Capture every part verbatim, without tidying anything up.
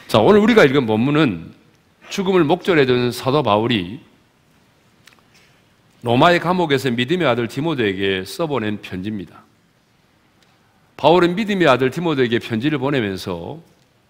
자, 오늘 우리가 읽은 본문은 죽음을 목전에 둔 사도 바울이 로마의 감옥에서 믿음의 아들 디모데에게 써보낸 편지입니다. 바울은 믿음의 아들 디모데에게 편지를 보내면서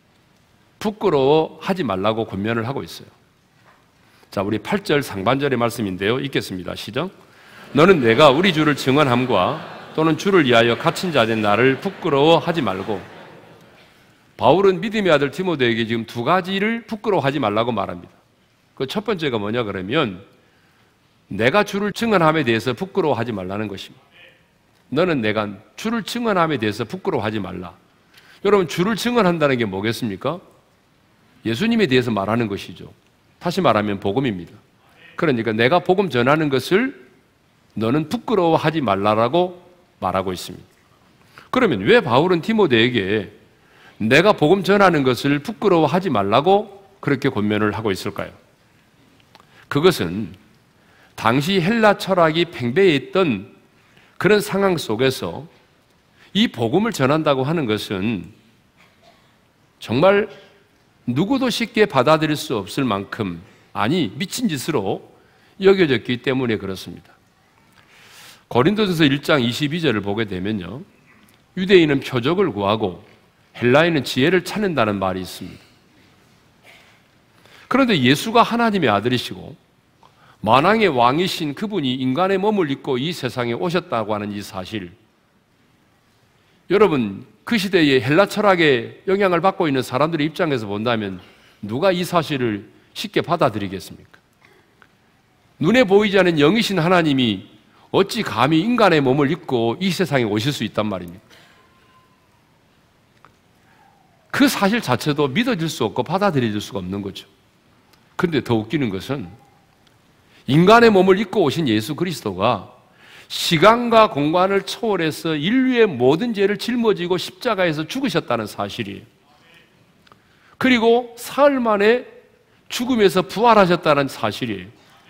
부끄러워하지 말라고 권면을 하고 있어요. 자, 우리 팔 절 상반절의 말씀인데요. 읽겠습니다. 시작. 너는 내가 우리 주를 증언함과 또는 주를 위하여 갇힌 자 된 나를 부끄러워하지 말고, 바울은 믿음의 아들 디모데에게 지금 두 가지를 부끄러워하지 말라고 말합니다. 그 첫 번째가 뭐냐 그러면 내가 주를 증언함에 대해서 부끄러워하지 말라는 것입니다. 너는 내가 주를 증언함에 대해서 부끄러워하지 말라. 여러분, 주를 증언한다는 게 뭐겠습니까? 예수님에 대해서 말하는 것이죠. 다시 말하면 복음입니다. 그러니까 내가 복음 전하는 것을 너는 부끄러워하지 말라라고 말하고 있습니다. 그러면 왜 바울은 디모데에게 내가 복음 전하는 것을 부끄러워하지 말라고 그렇게 권면을 하고 있을까요? 그것은 당시 헬라 철학이 팽배해 있던 그런 상황 속에서 이 복음을 전한다고 하는 것은 정말 누구도 쉽게 받아들일 수 없을 만큼, 아니 미친 짓으로 여겨졌기 때문에 그렇습니다. 고린도전서 일 장 이십이 절을 보게 되면요, 유대인은 표적을 구하고 헬라인은 지혜를 찾는다는 말이 있습니다. 그런데 예수가 하나님의 아들이시고 만왕의 왕이신 그분이 인간의 몸을 입고 이 세상에 오셨다고 하는 이 사실, 여러분, 그 시대의 헬라 철학의 영향을 받고 있는 사람들의 입장에서 본다면 누가 이 사실을 쉽게 받아들이겠습니까? 눈에 보이지 않는 영이신 하나님이 어찌 감히 인간의 몸을 입고 이 세상에 오실 수 있단 말입니까? 그 사실 자체도 믿어질 수 없고 받아들여질 수가 없는 거죠. 그런데 더 웃기는 것은 인간의 몸을 입고 오신 예수 그리스도가 시간과 공간을 초월해서 인류의 모든 죄를 짊어지고 십자가에서 죽으셨다는 사실이에요. 그리고 사흘 만에 죽음에서 부활하셨다는 사실이에요.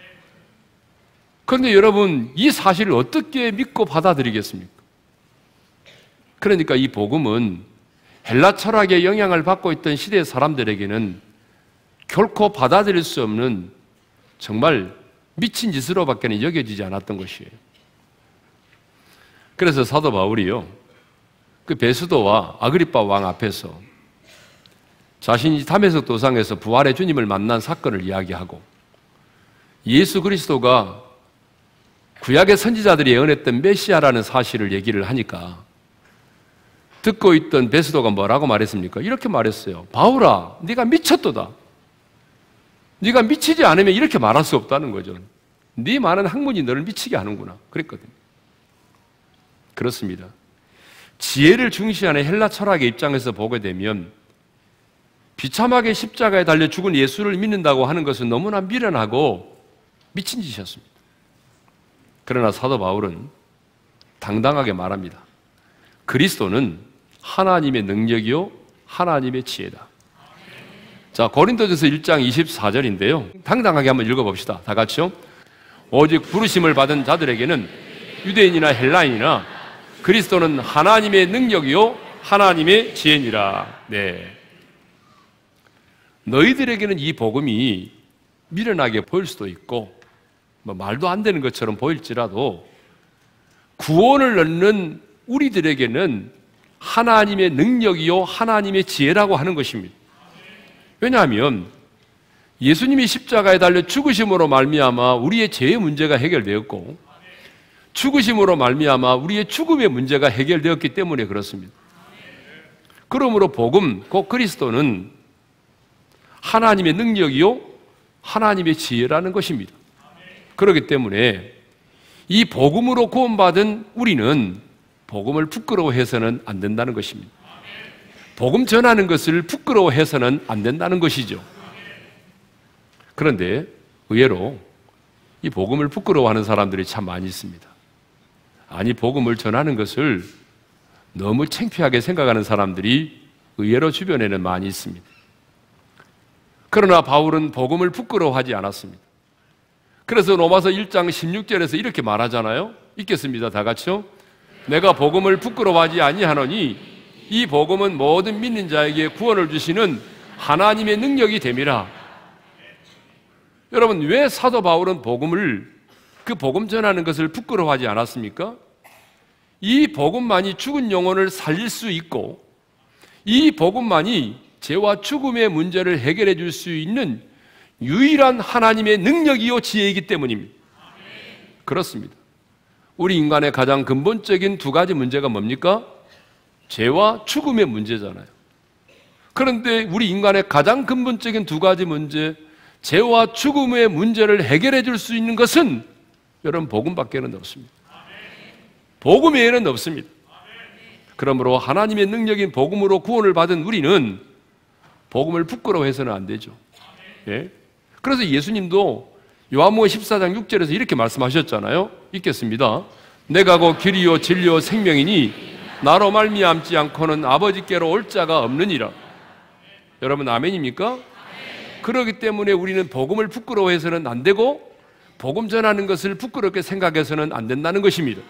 그런데 여러분, 이 사실을 어떻게 믿고 받아들이겠습니까? 그러니까 이 복음은 헬라 철학의 영향을 받고 있던 시대의 사람들에게는 결코 받아들일 수 없는 정말 미친 짓으로밖에 여겨지지 않았던 것이에요. 그래서 사도 바울이요, 그 베스도와 아그리빠 왕 앞에서 자신이 다메섹 도상에서 부활의 주님을 만난 사건을 이야기하고 예수 그리스도가 구약의 선지자들이 예언했던 메시아라는 사실을 얘기를 하니까 듣고 있던 베스도가 뭐라고 말했습니까? 이렇게 말했어요. 바울아, 네가 미쳤도다. 네가 미치지 않으면 이렇게 말할 수 없다는 거죠. 네 많은 학문이 너를 미치게 하는구나. 그랬거든요. 그렇습니다. 지혜를 중시하는 헬라 철학의 입장에서 보게 되면 비참하게 십자가에 달려 죽은 예수를 믿는다고 하는 것은 너무나 미련하고 미친 짓이었습니다. 그러나 사도 바울은 당당하게 말합니다. 그리스도는 하나님의 능력이요 하나님의 지혜다. 자, 고린도전서 일 장 이십사 절인데요. 당당하게 한번 읽어봅시다. 다 같이요. 오직 부르심을 받은 자들에게는 유대인이나 헬라인이나 그리스도는 하나님의 능력이요 하나님의 지혜니라. 네. 너희들에게는 이 복음이 미련하게 보일 수도 있고 뭐 말도 안 되는 것처럼 보일지라도 구원을 얻는 우리들에게는 하나님의 능력이요 하나님의 지혜라고 하는 것입니다. 왜냐하면 예수님이 십자가에 달려 죽으심으로 말미암아 우리의 죄의 문제가 해결되었고 죽으심으로 말미암아 우리의 죽음의 문제가 해결되었기 때문에 그렇습니다. 그러므로 복음, 곧 그리스도는 하나님의 능력이요 하나님의 지혜라는 것입니다. 그렇기 때문에 이 복음으로 구원받은 우리는 복음을 부끄러워해서는 안 된다는 것입니다. 복음 전하는 것을 부끄러워해서는 안 된다는 것이죠. 그런데 의외로 이 복음을 부끄러워하는 사람들이 참 많이 있습니다. 아니, 복음을 전하는 것을 너무 창피하게 생각하는 사람들이 의외로 주변에는 많이 있습니다. 그러나 바울은 복음을 부끄러워하지 않았습니다. 그래서 로마서 일 장 십육 절에서 이렇게 말하잖아요. 읽겠습니다. 다 같이요. 내가 복음을 부끄러워하지 아니하노니 이 복음은 모든 믿는 자에게 구원을 주시는 하나님의 능력이 됨이라. 여러분, 왜 사도 바울은 복음을, 그 복음 전하는 것을 부끄러워하지 않았습니까? 이 복음만이 죽은 영혼을 살릴 수 있고, 이 복음만이 죄와 죽음의 문제를 해결해 줄 수 있는 유일한 하나님의 능력이요 지혜이기 때문입니다. 그렇습니다. 우리 인간의 가장 근본적인 두 가지 문제가 뭡니까? 죄와 죽음의 문제잖아요. 그런데 우리 인간의 가장 근본적인 두 가지 문제, 죄와 죽음의 문제를 해결해 줄 수 있는 것은 여러분 복음밖에는 없습니다. 복음 외에는 없습니다. 그러므로 하나님의 능력인 복음으로 구원을 받은 우리는 복음을 부끄러워해서는 안 되죠. 예? 그래서 예수님도 요한복음 십사 장 육 절에서 이렇게 말씀하셨잖아요. 읽겠습니다. 내가 곧 길이요 진리요 생명이니 나로 말미암지 않고는 아버지께로 올 자가 없느니라. 여러분 아멘입니까? 아멘. 그렇기 때문에 우리는 복음을 부끄러워해서는 안 되고 복음 전하는 것을 부끄럽게 생각해서는 안 된다는 것입니다.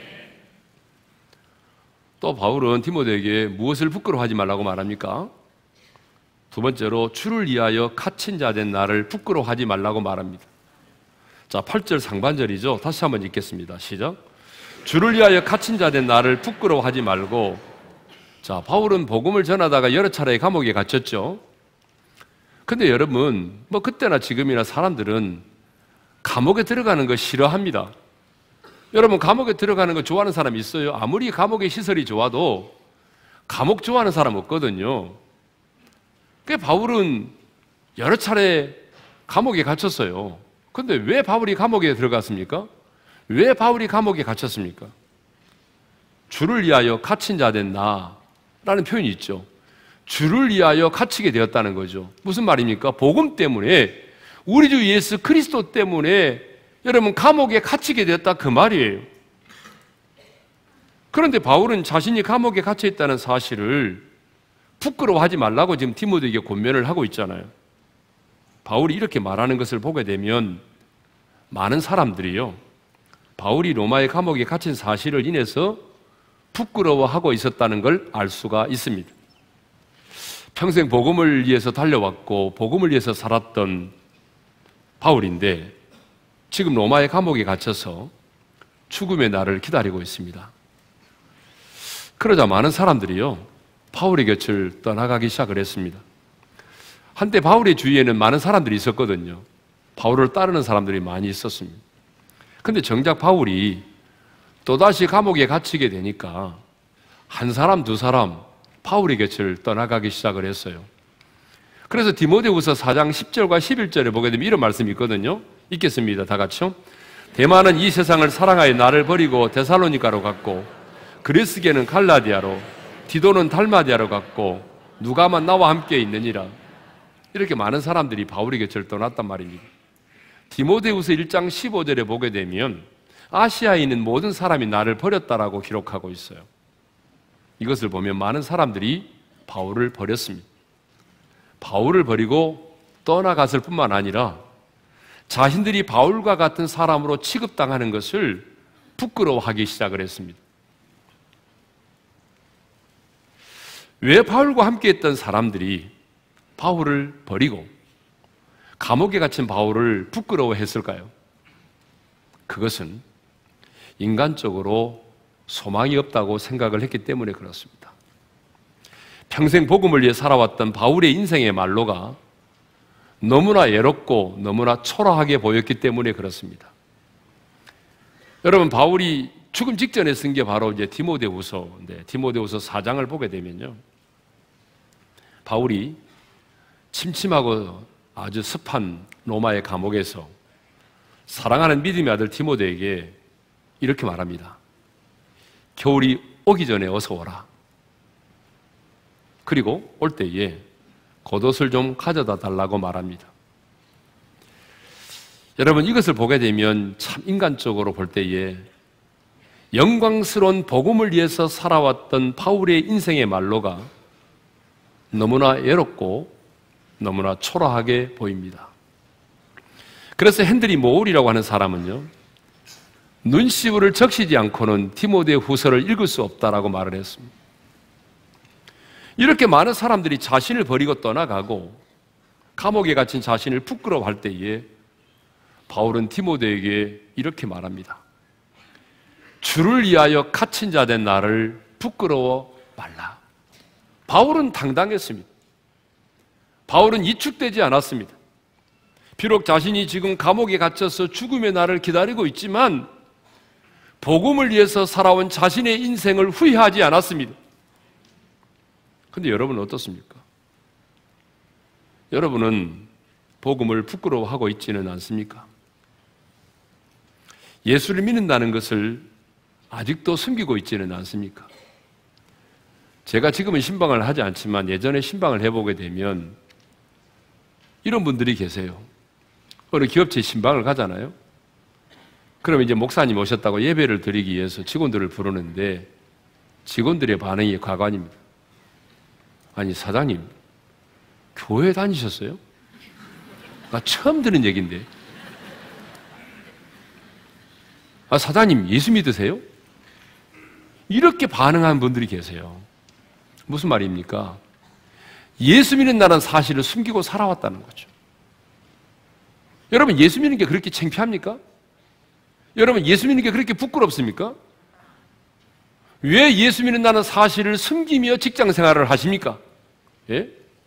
또 바울은 디모데에게 무엇을 부끄러워하지 말라고 말합니까? 두 번째로 주를 위하여 갇힌 자 된 나를 부끄러워하지 말라고 말합니다. 자, 팔 절 상반절이죠. 다시 한번 읽겠습니다. 시작. 주를 위하여 갇힌 자 된 나를 부끄러워하지 말고. 자, 바울은 복음을 전하다가 여러 차례 감옥에 갇혔죠. 근데 여러분, 뭐 그때나 지금이나 사람들은 감옥에 들어가는 거 싫어합니다. 여러분, 감옥에 들어가는 거 좋아하는 사람 있어요? 아무리 감옥의 시설이 좋아도 감옥 좋아하는 사람 없거든요. 그 바울은 여러 차례 감옥에 갇혔어요. 근데 왜 바울이 감옥에 들어갔습니까? 왜 바울이 감옥에 갇혔습니까? 주를 위하여 갇힌 자 된 나라는 표현이 있죠. 주를 위하여 갇히게 되었다는 거죠. 무슨 말입니까? 복음 때문에, 우리 주 예수 그리스도 때문에 여러분 감옥에 갇히게 되었다 그 말이에요. 그런데 바울은 자신이 감옥에 갇혀 있다는 사실을 부끄러워하지 말라고 지금 디모데에게 권면을 하고 있잖아요. 바울이 이렇게 말하는 것을 보게 되면 많은 사람들이요, 바울이 로마의 감옥에 갇힌 사실을 인해서 부끄러워하고 있었다는 걸 알 수가 있습니다. 평생 복음을 위해서 달려왔고 복음을 위해서 살았던 바울인데 지금 로마의 감옥에 갇혀서 죽음의 날을 기다리고 있습니다. 그러자 많은 사람들이요, 바울의 곁을 떠나가기 시작을 했습니다. 한때 바울의 주위에는 많은 사람들이 있었거든요. 바울을 따르는 사람들이 많이 있었습니다. 근데 정작 바울이 또다시 감옥에 갇히게 되니까 한 사람, 두 사람 바울의 곁을 떠나가기 시작을 했어요. 그래서 디모데후서 사 장 십 절과 십일 절에 보게 되면 이런 말씀이 있거든요. 읽겠습니다. 다 같이요. 데마는 이 세상을 사랑하여 나를 버리고 데살로니가로 갔고, 그리스게는 갈라디아로, 디도는 달마디아로 갔고, 누가만 나와 함께 있느니라. 이렇게 많은 사람들이 바울의 곁을 떠났단 말입니다. 디모데후서 일 장 십오 절에 보게 되면 아시아에 있는 모든 사람이 나를 버렸다라고 기록하고 있어요. 이것을 보면 많은 사람들이 바울을 버렸습니다. 바울을 버리고 떠나갔을 뿐만 아니라 자신들이 바울과 같은 사람으로 취급당하는 것을 부끄러워하기 시작을 했습니다. 왜 바울과 함께 했던 사람들이 바울을 버리고 감옥에 갇힌 바울을 부끄러워했을까요? 그것은 인간적으로 소망이 없다고 생각을 했기 때문에 그렇습니다. 평생 복음을 위해 살아왔던 바울의 인생의 말로가 너무나 애롭고 너무나 초라하게 보였기 때문에 그렇습니다. 여러분, 바울이 죽음 직전에 쓴 게 바로 이제 디모데후서인데, 디모데후서 사 장을 보게 되면요, 바울이 침침하고 아주 습한 로마의 감옥에서 사랑하는 믿음의 아들 디모데에게 이렇게 말합니다. 겨울이 오기 전에 어서 오라. 그리고 올 때에 겉옷을 좀 가져다 달라고 말합니다. 여러분, 이것을 보게 되면 참 인간적으로 볼 때에 영광스러운 복음을 위해서 살아왔던 바울의 인생의 말로가 너무나 애롭고 너무나 초라하게 보입니다. 그래서 헨드리 모울이라고 하는 사람은요, 눈시울을 적시지 않고는 디모데 후서를 읽을 수 없다라고 말을 했습니다. 이렇게 많은 사람들이 자신을 버리고 떠나가고 감옥에 갇힌 자신을 부끄러워할 때에 바울은 디모데에게 이렇게 말합니다. 주를 위하여 갇힌 자 된 나를 부끄러워 말라. 바울은 당당했습니다. 바울은 위축되지 않았습니다. 비록 자신이 지금 감옥에 갇혀서 죽음의 날을 기다리고 있지만 복음을 위해서 살아온 자신의 인생을 후회하지 않았습니다. 그런데 여러분은 어떻습니까? 여러분은 복음을 부끄러워하고 있지는 않습니까? 예수를 믿는다는 것을 아직도 숨기고 있지는 않습니까? 제가 지금은 신방을 하지 않지만 예전에 신방을 해보게 되면 이런 분들이 계세요. 어느 기업체 신방을 가잖아요. 그러면 이제 목사님 오셨다고 예배를 드리기 위해서 직원들을 부르는데 직원들의 반응이 가관입니다. 아니 사장님, 교회 다니셨어요? 나 처음 듣는 얘기인데. 아 사장님, 예수 믿으세요? 이렇게 반응하는 분들이 계세요. 무슨 말입니까? 예수 믿는다는 사실을 숨기고 살아왔다는 거죠. 여러분, 예수 믿는 게 그렇게 창피합니까? 여러분, 예수 믿는 게 그렇게 부끄럽습니까? 왜 예수 믿는다는 사실을 숨기며 직장 생활을 하십니까? 예?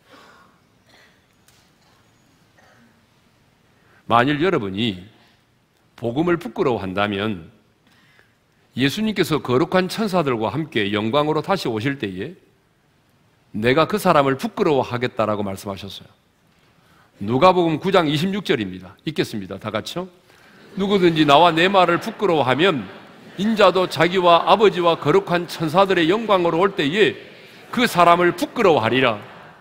만일 여러분이 복음을 부끄러워한다면 예수님께서 거룩한 천사들과 함께 영광으로 다시 오실 때에 내가 그 사람을 부끄러워하겠다라고 말씀하셨어요. 누가복음 구 장 이십육 절입니다. 읽겠습니다. 다 같이요. 누구든지 나와 내 말을 부끄러워하면 인자도 자기와 아버지와 거룩한 천사들의 영광으로 올 때에 그 사람을 부끄러워하리라.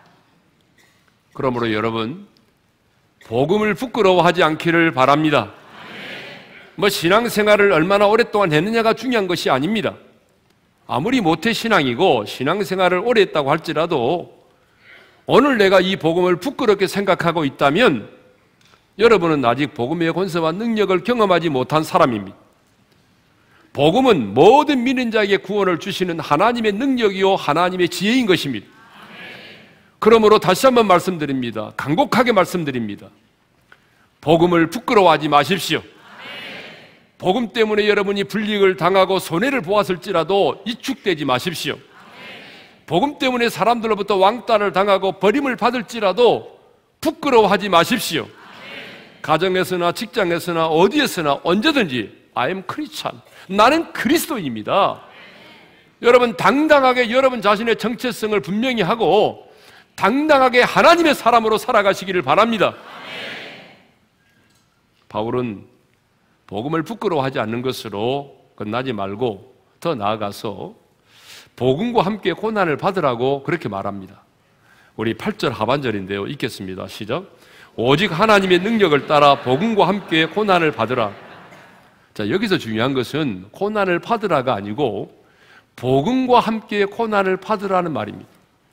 그러므로 여러분, 복음을 부끄러워하지 않기를 바랍니다. 뭐 신앙생활을 얼마나 오랫동안 했느냐가 중요한 것이 아닙니다. 아무리 모태신앙이고 신앙생활을 오래 했다고 할지라도 오늘 내가 이 복음을 부끄럽게 생각하고 있다면 여러분은 아직 복음의 권세와 능력을 경험하지 못한 사람입니다. 복음은 모든 믿는 자에게 구원을 주시는 하나님의 능력이요 하나님의 지혜인 것입니다. 그러므로 다시 한번 말씀드립니다. 간곡하게 말씀드립니다. 복음을 부끄러워하지 마십시오. 복음 때문에 여러분이 불이익을 당하고 손해를 보았을지라도 위축되지 마십시오. 복음 때문에 사람들로부터 왕따를 당하고 버림을 받을지라도 부끄러워하지 마십시오. 가정에서나 직장에서나 어디에서나 언제든지 I am Christian, 나는 그리스도인입니다. 여러분 당당하게 여러분 자신의 정체성을 분명히 하고 당당하게 하나님의 사람으로 살아가시기를 바랍니다. 바울은 복음을 부끄러워하지 않는 것으로 끝나지 말고 더 나아가서 복음과 함께 고난을 받으라고 그렇게 말합니다. 우리 팔 절 하반절인데요. 읽겠습니다. 시작. 오직 하나님의 능력을 따라 복음과 함께 고난을 받으라. 자, 여기서 중요한 것은 고난을 받으라가 아니고 복음과 함께 고난을 받으라는 말입니다.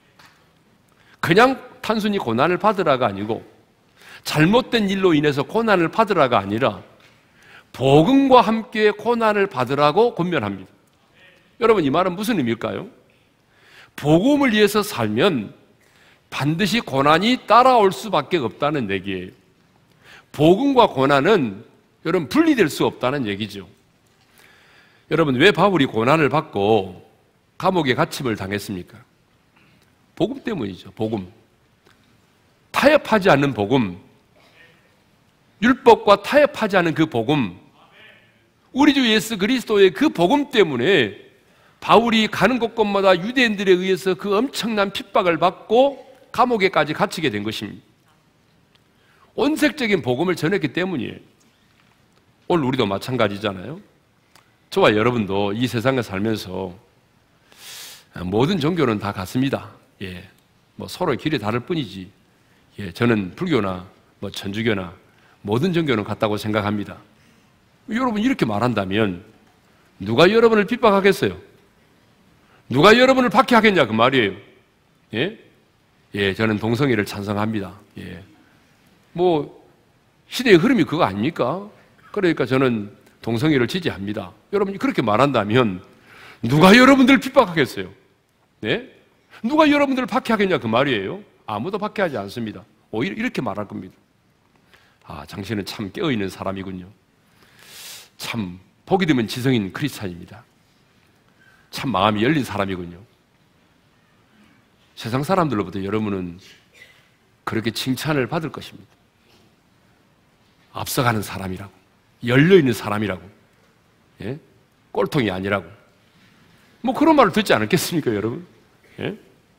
그냥 단순히 고난을 받으라가 아니고 잘못된 일로 인해서 고난을 받으라가 아니라 복음과 함께 고난을 받으라고 권면합니다. 여러분, 이 말은 무슨 의미일까요? 복음을 위해서 살면 반드시 고난이 따라올 수밖에 없다는 얘기예요. 복음과 고난은 여러분 분리될 수 없다는 얘기죠. 여러분, 왜 바울이 고난을 받고 감옥에 갇힘을 당했습니까? 복음 때문이죠. 복음. 타협하지 않는 복음. 율법과 타협하지 않은 그 복음. 우리 주 예수 그리스도의 그 복음 때문에 바울이 가는 곳곳마다 유대인들에 의해서 그 엄청난 핍박을 받고 감옥에까지 갇히게 된 것입니다. 온색적인 복음을 전했기 때문이에요. 오늘 우리도 마찬가지잖아요. 저와 여러분도 이 세상에 살면서 모든 종교는 다 같습니다. 예, 뭐 서로의 길이 다를 뿐이지. 예, 저는 불교나 뭐 천주교나 모든 종교는 같다고 생각합니다. 여러분 이렇게 말한다면 누가 여러분을 핍박하겠어요? 누가 여러분을 박해하겠냐 그 말이에요. 예? 예, 저는 동성애를 찬성합니다. 예. 뭐 시대의 흐름이 그거 아닙니까? 그러니까 저는 동성애를 지지합니다. 여러분이 그렇게 말한다면 누가 여러분들 핍박하겠어요? 네? 누가 여러분들을 박해하겠냐 그 말이에요. 아무도 박해하지 않습니다. 오히려 이렇게 말할 겁니다. 아, 당신은 참 깨어있는 사람이군요. 참 복이 되면 지성인 크리스찬입니다. 참 마음이 열린 사람이군요. 세상 사람들로부터 여러분은 그렇게 칭찬을 받을 것입니다. 앞서가는 사람이라고, 열려있는 사람이라고, 예? 꼴통이 아니라고. 뭐 그런 말을 듣지 않았겠습니까, 여러분? 예?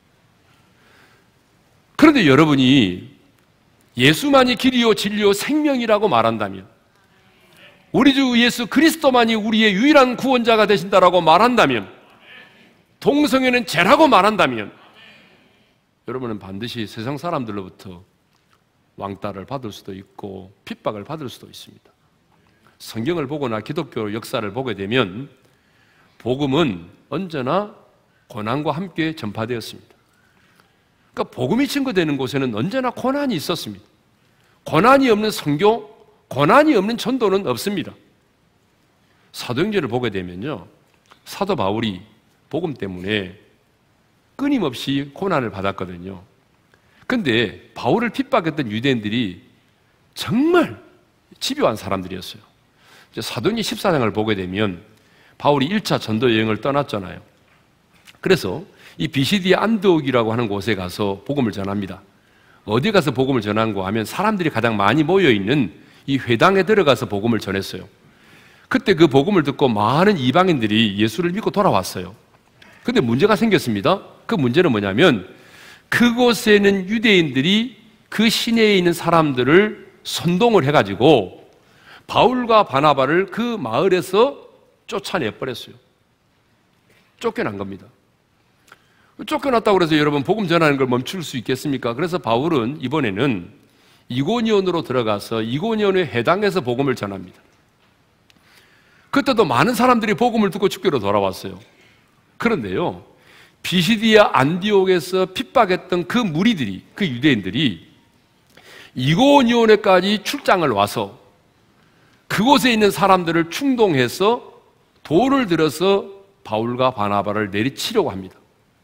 그런데 여러분이 예수만이 길이요 진리요 생명이라고 말한다면, 우리 주 예수 그리스도만이 우리의 유일한 구원자가 되신다라고 말한다면, 동성애는 죄라고 말한다면, 여러분은 반드시 세상 사람들로부터 왕따를 받을 수도 있고 핍박을 받을 수도 있습니다. 성경을 보거나 기독교 역사를 보게 되면 복음은 언제나 고난과 함께 전파되었습니다. 그러니까 복음이 증거되는 곳에는 언제나 고난이 있었습니다. 고난이 없는 선교, 고난이 없는 전도는 없습니다. 사도행전을 보게 되면요, 사도 바울이 복음 때문에 끊임없이 고난을 받았거든요. 근데 바울을 핍박했던 유대인들이 정말 집요한 사람들이었어요. 이제 사도행전 십사 장을 보게 되면 바울이 일 차 전도 여행을 떠났잖아요. 그래서 이 비시디아 안디옥이라고 하는 곳에 가서 복음을 전합니다. 어디 가서 복음을 전한고 하면 사람들이 가장 많이 모여있는 이 회당에 들어가서 복음을 전했어요. 그때 그 복음을 듣고 많은 이방인들이 예수를 믿고 돌아왔어요. 근데 문제가 생겼습니다. 그 문제는 뭐냐면 그곳에는 유대인들이 그 시내에 있는 사람들을 선동을 해가지고 바울과 바나바를 그 마을에서 쫓아내버렸어요. 쫓겨난 겁니다. 쫓겨났다고 해서 여러분 복음 전하는 걸 멈출 수 있겠습니까? 그래서 바울은 이번에는 이고니온으로 들어가서 이고니온의 회당에서 복음을 전합니다. 그때도 많은 사람들이 복음을 듣고 주께로 돌아왔어요. 그런데요, 비시디아 안디옥에서 핍박했던 그 무리들이, 그 유대인들이 이고니온에까지 출장을 와서 그곳에 있는 사람들을 충동해서 돌을 들어서 바울과 바나바를 내리치려고 합니다.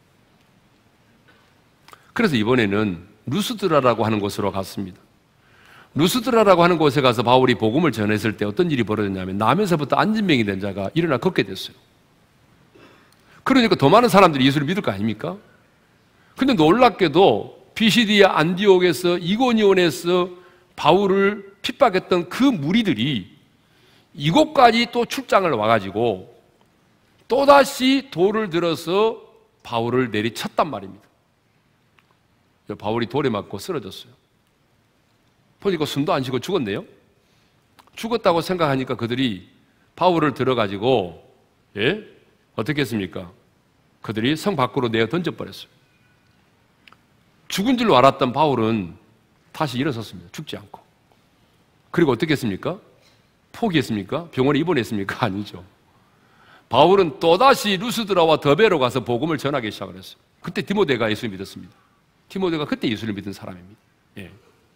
그래서 이번에는 루스드라라고 하는 곳으로 갔습니다. 루스드라라고 하는 곳에 가서 바울이 복음을 전했을 때 어떤 일이 벌어졌냐면 남에서부터 안진병이 된 자가 일어나 걷게 됐어요. 그러니까 더 많은 사람들이 예수를 믿을 거 아닙니까? 근데 놀랍게도 비시디아 안디옥에서 이고니온에서 바울을 핍박했던 그 무리들이 이곳까지 또 출장을 와가지고 또다시 돌을 들어서 바울을 내리쳤단 말입니다. 바울이 돌에 맞고 쓰러졌어요. 보니까 숨도 안 쉬고 죽었네요. 죽었다고 생각하니까 그들이 바울을 들어가지고, 예? 어떻게 했습니까? 그들이 성 밖으로 내어 던져버렸어요. 죽은 줄 알았던 바울은 다시 일어섰습니다. 죽지 않고. 그리고 어떻게 했습니까? 포기했습니까? 병원에 입원했습니까? 아니죠. 바울은 또다시 루스드라와 더베로 가서 복음을 전하기 시작을 했어요. 그때 디모데가 예수를 믿었습니다. 디모데가 그때 예수를 믿은 사람입니다. 예.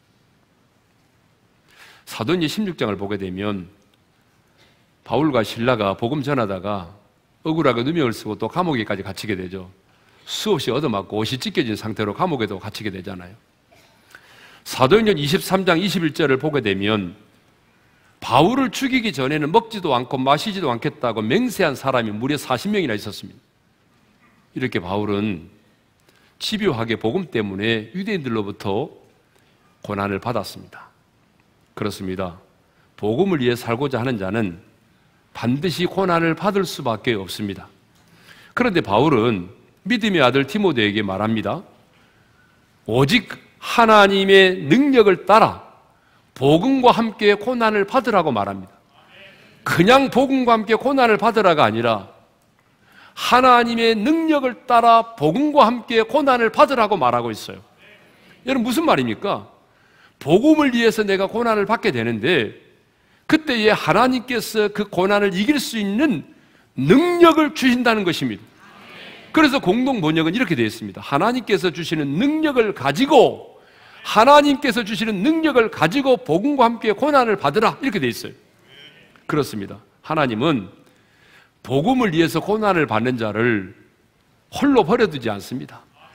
사도행전 십육 장을 보게 되면 바울과 실라가 복음 전하다가 억울하게 누명을 쓰고 또 감옥에까지 갇히게 되죠. 수없이 얻어맞고 옷이 찢겨진 상태로 감옥에도 갇히게 되잖아요. 사도행전 이십삼 장 이십일 절을 보게 되면 바울을 죽이기 전에는 먹지도 않고 마시지도 않겠다고 맹세한 사람이 무려 사십 명이나 있었습니다. 이렇게 바울은 집요하게 복음 때문에 유대인들로부터 고난을 받았습니다. 그렇습니다. 복음을 위해 살고자 하는 자는 반드시 고난을 받을 수밖에 없습니다. 그런데 바울은 믿음의 아들 디모데에게 말합니다. 오직 하나님의 능력을 따라 복음과 함께 고난을 받으라고 말합니다. 그냥 복음과 함께 고난을 받으라가 아니라 하나님의 능력을 따라 복음과 함께 고난을 받으라고 말하고 있어요. 여러분 무슨 말입니까? 복음을 위해서 내가 고난을 받게 되는데 그때에 하나님께서 그 고난을 이길 수 있는 능력을 주신다는 것입니다. 그래서 공동 번역은 이렇게 되어 있습니다. 하나님께서 주시는 능력을 가지고 하나님께서 주시는 능력을 가지고 복음과 함께 고난을 받으라 이렇게 되어 있어요. 그렇습니다. 하나님은 복음을 위해서 고난을 받는 자를 홀로 버려두지 않습니다.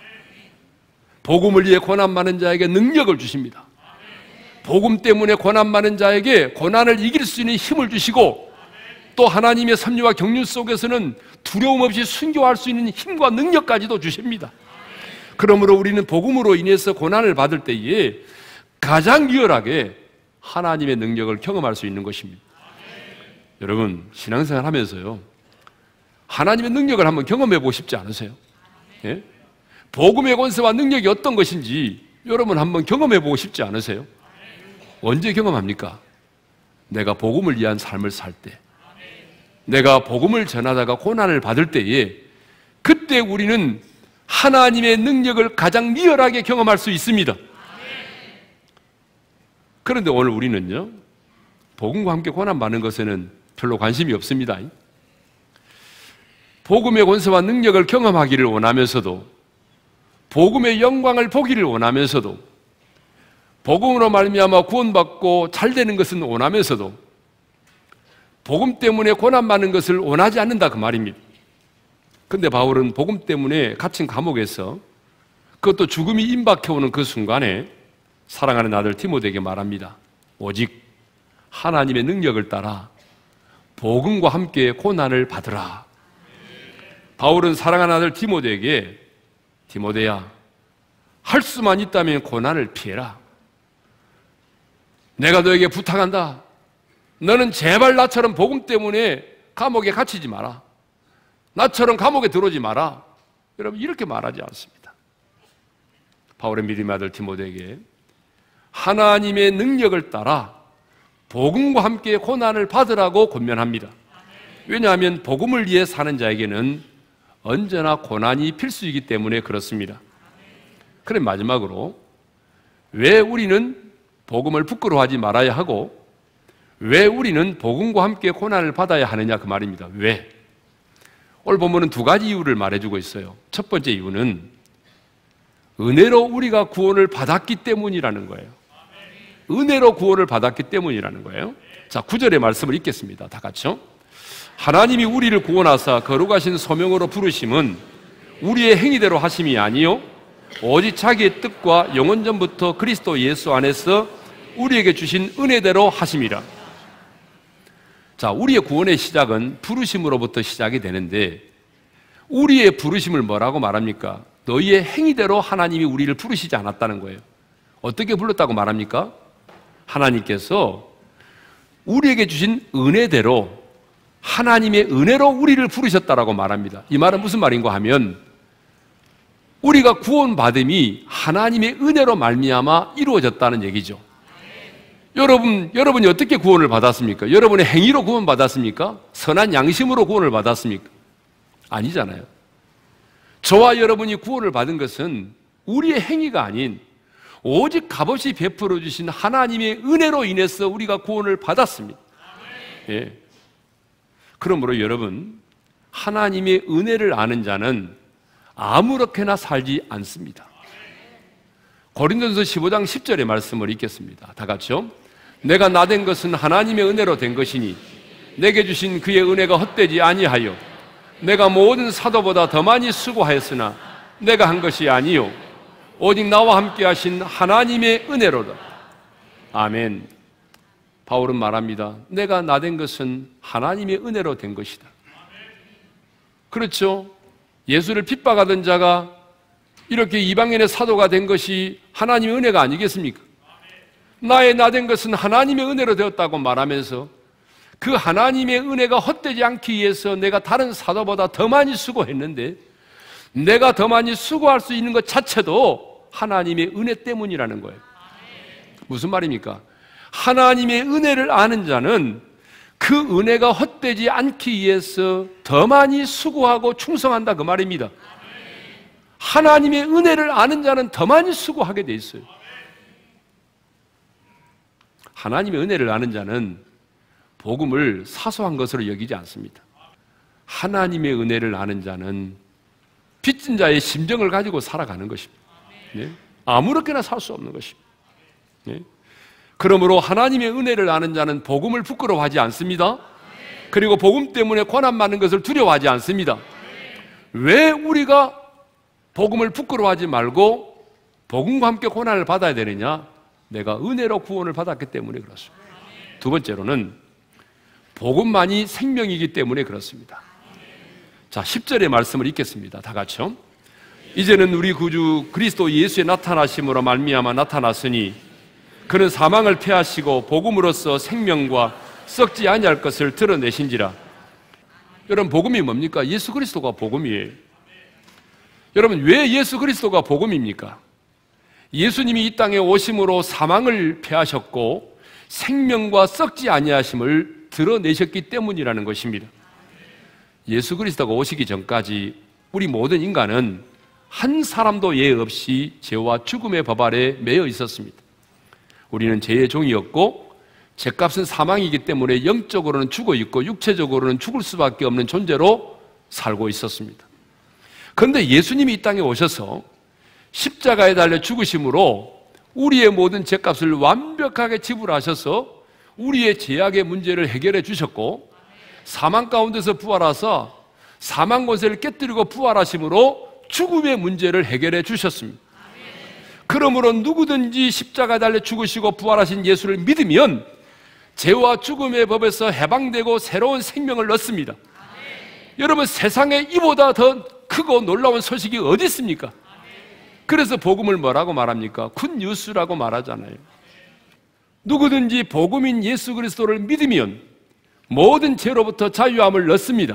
복음을 위해 고난 많은 자에게 능력을 주십니다. 복음 때문에 고난 많은 자에게 고난을 이길 수 있는 힘을 주시고, 또 하나님의 섭리와 경륜 속에서는 두려움 없이 순교할 수 있는 힘과 능력까지도 주십니다. 그러므로 우리는 복음으로 인해서 고난을 받을 때에 가장 리얼하게 하나님의 능력을 경험할 수 있는 것입니다. 여러분, 신앙생활 하면서요, 하나님의 능력을 한번 경험해 보고 싶지 않으세요? 예? 복음의 권세와 능력이 어떤 것인지 여러분 한번 경험해 보고 싶지 않으세요? 언제 경험합니까? 내가 복음을 위한 삶을 살 때, 내가 복음을 전하다가 고난을 받을 때에, 그때 우리는 하나님의 능력을 가장 리얼하게 경험할 수 있습니다. 그런데 오늘 우리는요, 복음과 함께 고난 받는 것에는 별로 관심이 없습니다. 복음의 권세와 능력을 경험하기를 원하면서도, 복음의 영광을 보기를 원하면서도, 복음으로 말미암아 구원받고 잘 되는 것은 원하면서도 복음 때문에 고난받는 것을 원하지 않는다, 그 말입니다. 그런데 바울은 복음 때문에 갇힌 감옥에서, 그것도 죽음이 임박해오는 그 순간에 사랑하는 아들 디모데에게 말합니다. 오직 하나님의 능력을 따라 복음과 함께 고난을 받으라. 바울은 사랑하는 아들 디모데에게, 디모데야, 할 수만 있다면 고난을 피해라. 내가 너에게 부탁한다. 너는 제발 나처럼 복음 때문에 감옥에 갇히지 마라. 나처럼 감옥에 들어오지 마라. 여러분, 이렇게 말하지 않습니다. 바울의 믿음의 아들 디모데에게 하나님의 능력을 따라 복음과 함께 고난을 받으라고 권면합니다. 왜냐하면 복음을 위해 사는 자에게는 언제나 고난이 필수이기 때문에 그렇습니다. 그럼 마지막으로, 왜 우리는 복음을 부끄러워하지 말아야 하고 왜 우리는 복음과 함께 고난을 받아야 하느냐, 그 말입니다. 왜? 오늘 본문은 두 가지 이유를 말해주고 있어요. 첫 번째 이유는 은혜로 우리가 구원을 받았기 때문이라는 거예요. 은혜로 구원을 받았기 때문이라는 거예요. 자, 구 절의 말씀을 읽겠습니다. 다 같이요. 하나님이 우리를 구원하사 거룩하신 소명으로 부르심은 우리의 행위대로 하심이 아니요 오직 자기의 뜻과 영원전부터 그리스도 예수 안에서 우리에게 주신 은혜대로 하심이라. 자, 우리의 구원의 시작은 부르심으로부터 시작이 되는데, 우리의 부르심을 뭐라고 말합니까? 너희의 행위대로 하나님이 우리를 부르시지 않았다는 거예요. 어떻게 불렀다고 말합니까? 하나님께서 우리에게 주신 은혜대로, 하나님의 은혜로 우리를 부르셨다라고 말합니다. 이 말은 무슨 말인가 하면, 우리가 구원받음이 하나님의 은혜로 말미암아 이루어졌다는 얘기죠. 여러분, 여러분이 어떻게 구원을 받았습니까? 여러분의 행위로 구원받았습니까? 선한 양심으로 구원을 받았습니까? 아니잖아요. 저와 여러분이 구원을 받은 것은 우리의 행위가 아닌 오직 값없이 베풀어 주신 하나님의 은혜로 인해서 우리가 구원을 받았습니다. 예. 그러므로 여러분, 하나님의 은혜를 아는 자는 아무렇게나 살지 않습니다. 고린도전서 십오 장 십 절의 말씀을 읽겠습니다. 다 같이요. 내가 나된 것은 하나님의 은혜로 된 것이니 내게 주신 그의 은혜가 헛되지 아니하여 내가 모든 사도보다 더 많이 수고하였으나 내가 한 것이 아니요 오직 나와 함께 하신 하나님의 은혜로다. 아멘. 바울은 말합니다. 내가 나된 것은 하나님의 은혜로 된 것이다. 그렇죠. 예수를 핍박하던 자가 이렇게 이방인의 사도가 된 것이 하나님의 은혜가 아니겠습니까? 나의 나된 것은 하나님의 은혜로 되었다고 말하면서 그 하나님의 은혜가 헛되지 않기 위해서 내가 다른 사도보다 더 많이 수고했는데, 내가 더 많이 수고할 수 있는 것 자체도 하나님의 은혜 때문이라는 거예요. 무슨 말입니까? 하나님의 은혜를 아는 자는 그 은혜가 헛되지 않기 위해서 더 많이 수고하고 충성한다, 그 말입니다. 하나님의 은혜를 아는 자는 더 많이 수고하게 돼 있어요. 하나님의 은혜를 아는 자는 복음을 사소한 것으로 여기지 않습니다. 하나님의 은혜를 아는 자는 빚진 자의 심정을 가지고 살아가는 것입니다. 네? 아무렇게나 살 수 없는 것입니다. 네? 그러므로 하나님의 은혜를 아는 자는 복음을 부끄러워하지 않습니다. 그리고 복음 때문에 고난받는 것을 두려워하지 않습니다. 왜 우리가 복음을 부끄러워하지 말고 복음과 함께 고난을 받아야 되느냐? 내가 은혜로 구원을 받았기 때문에 그렇습니다. 두 번째로는 복음만이 생명이기 때문에 그렇습니다. 자, 십 절의 말씀을 읽겠습니다. 다 같이요. 이제는 우리 구주 그리스도 예수의 나타나심으로 말미암아 나타났으니 그는 사망을 패하시고 복음으로써 생명과 썩지 아니할 것을 드러내신지라. 여러분, 복음이 뭡니까? 예수 그리스도가 복음이에요. 여러분, 왜 예수 그리스도가 복음입니까? 예수님이 이 땅에 오심으로 사망을 패하셨고 생명과 썩지 아니하심을 드러내셨기 때문이라는 것입니다. 예수 그리스도가 오시기 전까지 우리 모든 인간은 한 사람도 예외 없이 죄와 죽음의 법 아래 매여 있었습니다. 우리는 죄의 종이었고 죄값은 사망이기 때문에 영적으로는 죽어 있고 육체적으로는 죽을 수밖에 없는 존재로 살고 있었습니다. 그런데 예수님이 이 땅에 오셔서 십자가에 달려 죽으심으로 우리의 모든 죄값을 완벽하게 지불하셔서 우리의 죄악의 문제를 해결해 주셨고 사망 가운데서 부활하사 사망 권세를 깨뜨리고 부활하심으로 죽음의 문제를 해결해 주셨습니다. 그러므로 누구든지 십자가에 달려 죽으시고 부활하신 예수를 믿으면 죄와 죽음의 법에서 해방되고 새로운 생명을 얻습니다. 여러분, 세상에 이보다 더 크고 놀라운 소식이 어디 있습니까? 그래서 복음을 뭐라고 말합니까? 굿뉴스라고 말하잖아요. 누구든지 복음인 예수 그리스도를 믿으면 모든 죄로부터 자유함을 얻습니다.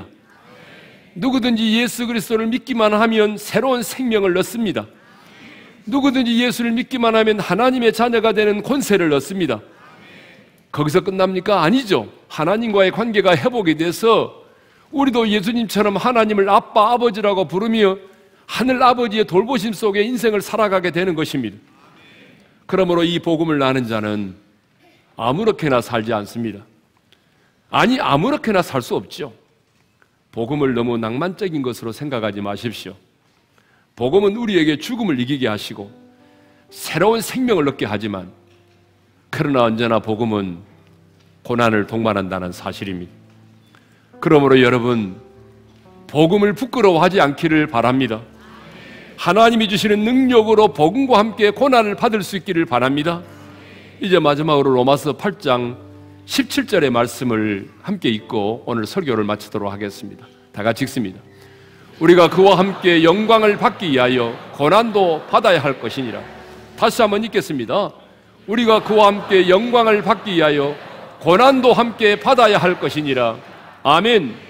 누구든지 예수 그리스도를 믿기만 하면 새로운 생명을 얻습니다. 누구든지 예수를 믿기만 하면 하나님의 자녀가 되는 권세를 얻습니다. 거기서 끝납니까? 아니죠. 하나님과의 관계가 회복이 돼서 우리도 예수님처럼 하나님을 아빠, 아버지라고 부르며 하늘 아버지의 돌보심 속에 인생을 살아가게 되는 것입니다. 그러므로 이 복음을 아는 자는 아무렇게나 살지 않습니다. 아니, 아무렇게나 살 수 없죠. 복음을 너무 낭만적인 것으로 생각하지 마십시오. 복음은 우리에게 죽음을 이기게 하시고 새로운 생명을 얻게 하지만, 그러나 언제나 복음은 고난을 동반한다는 사실입니다. 그러므로 여러분, 복음을 부끄러워하지 않기를 바랍니다. 하나님이 주시는 능력으로 복음과 함께 고난을 받을 수 있기를 바랍니다. 이제 마지막으로 로마서 팔 장 십칠 절의 말씀을 함께 읽고 오늘 설교를 마치도록 하겠습니다. 다 같이 읽습니다. 우리가 그와 함께 영광을 받기 위하여 고난도 받아야 할 것이니라. 다시 한번 읽겠습니다. 우리가 그와 함께 영광을 받기 위하여 고난도 함께 받아야 할 것이니라. 아멘.